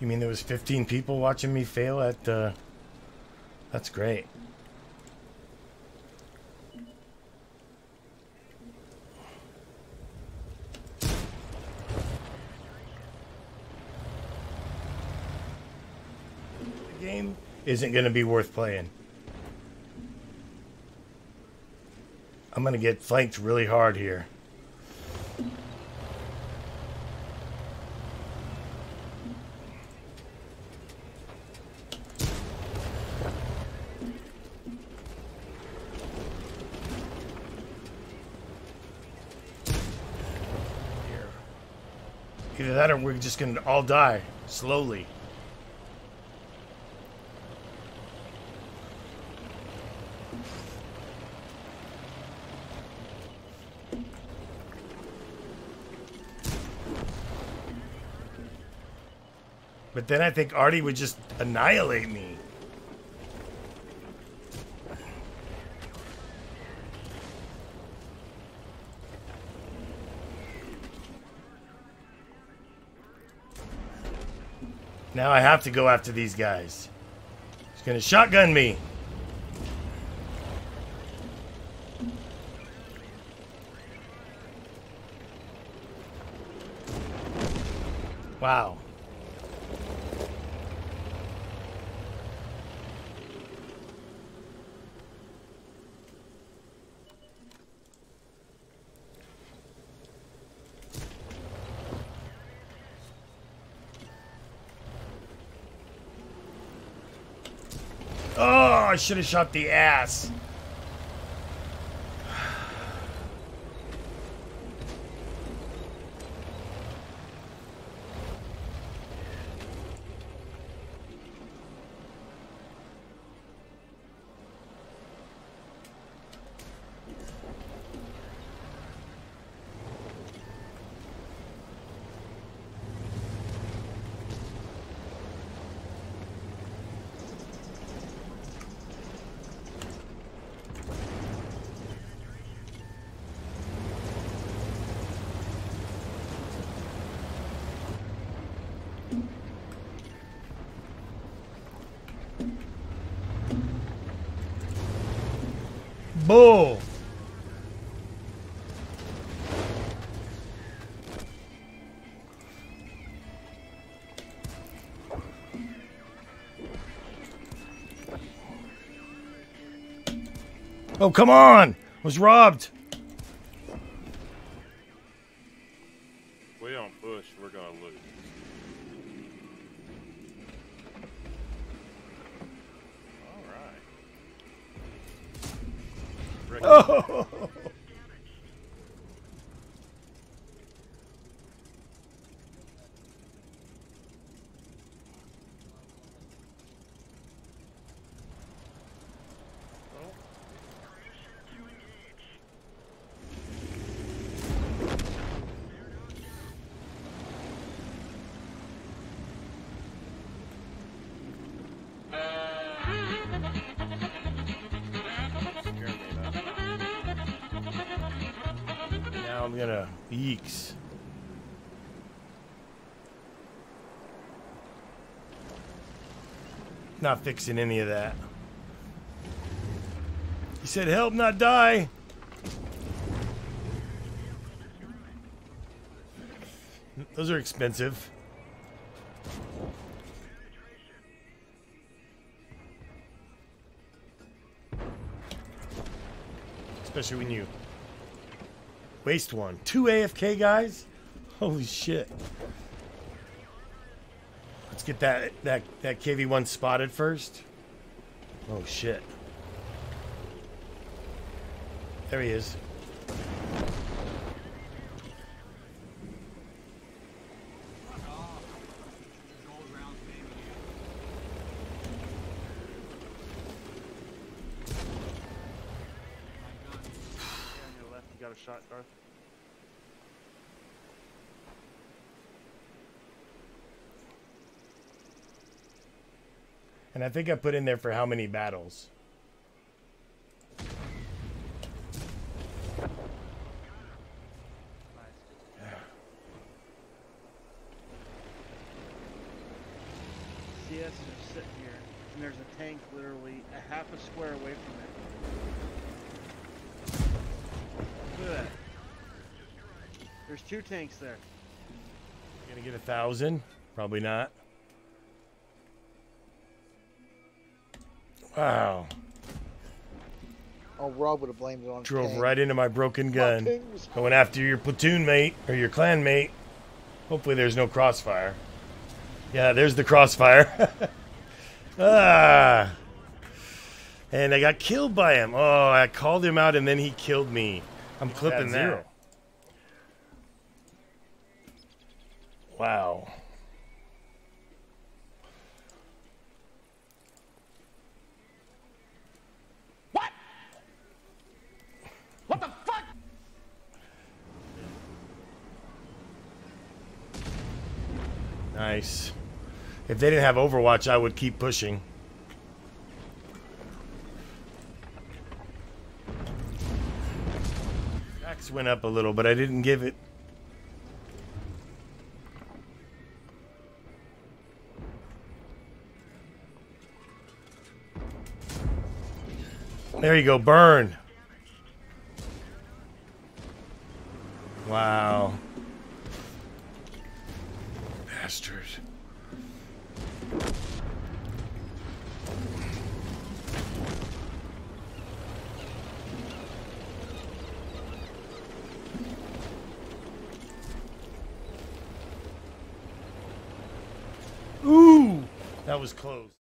You mean there was 15 people watching me fail at, that's great. The game isn't going to be worth playing. I'm going to get flanked really hard here. Either that or we're just going to all die slowly. But then I think Artie would just annihilate me. Now I have to go after these guys. He's gonna shotgun me. Wow. Oh, I should have shot the ass. Bull. Oh, come on! Was robbed. We don't push, we're gonna lose. All right. Oh. Now I'm gonna yeeks. Not fixing any of that. He said, help, not die. Those are expensive. Especially when you waste one. 2 AFK guys? Holy shit. Let's get that KV-1 spotted first. Oh shit. There he is. Got a shot, Darth. And I think I put in there for how many battles. TS are sitting here, and there's a tank literally a half a square away from it. Look at that. There's 2 tanks there. Gonna get 1,000? Probably not. Wow. Oh, Rob would have blamed it on Drove King. right into my broken My gun. King was- Going after your platoon mate or your clan mate. Hopefully there's no crossfire. Yeah, there's the crossfire. Ah. And I got killed by him. Oh, I called him out and then he killed me. I'm clipping that. Zero. Wow. What the fuck? Nice. If they didn't have Overwatch, I would keep pushing. Axe went up a little, but I didn't give it. There you go, burn. Wow. Bastard. Ooh, that was close.